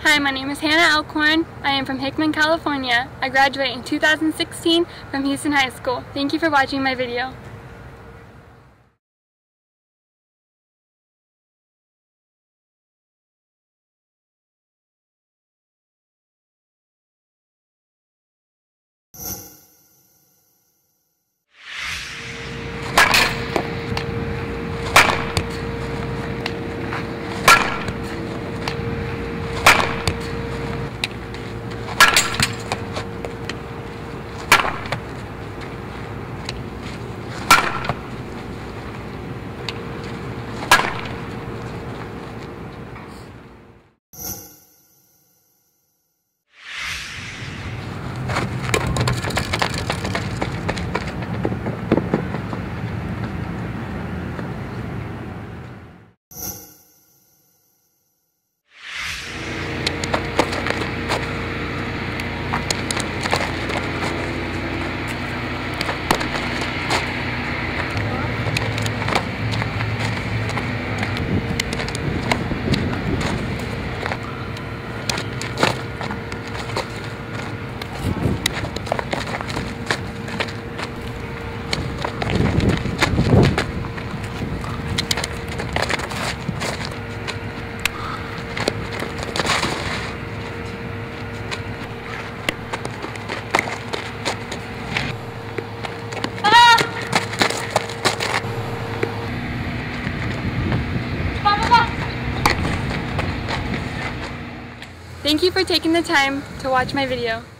Hi, my name is Hannah Alcorn. I am from Hickman, California. I graduated in 2016 from Houston High School. Thank you for watching my video. Thank you for taking the time to watch my video.